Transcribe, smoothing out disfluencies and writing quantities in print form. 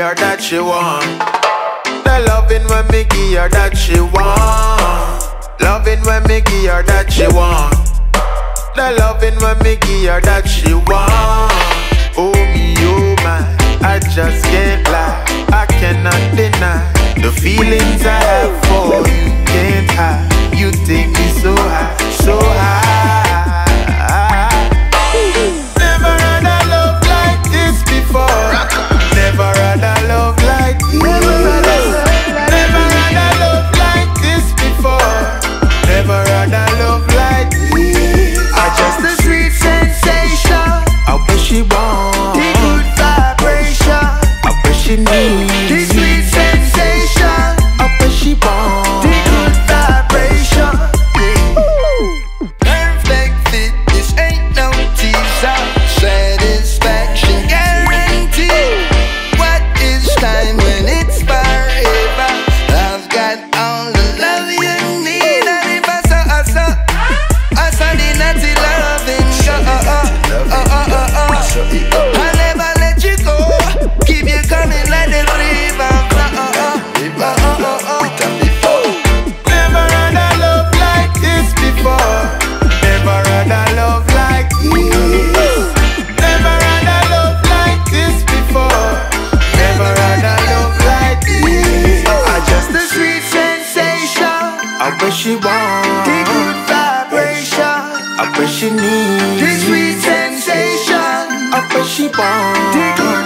her that she want. The loving when me give her that she want. Loving when me give her that she want. The loving when me give her that she want. Oh me, oh my, I just can't lie, I cannot deny the feelings I have for you, can't hide. You take me so high, so high. Never had a love like this before. Never had a love like this. Never had a love like this before. Never had a love like this. I just a sweet sensation. I wish she want the good vibration. I wish she needs the sweet sensation. I wish she want the good vibration. Perfect fit, this ain't no teaser. Satisfaction guaranteed. What is time when it's forever? I've got all the love you need. And if I saw the natty loving I'll never let you go. Keep you coming like the river. Never had a love like this before. Never had a love like this. Never had a love like this before. Never had a love like this. I just a sweet sensation. I wish she want the good vibration. I wish she needs the sweet sensation. I wish she want the good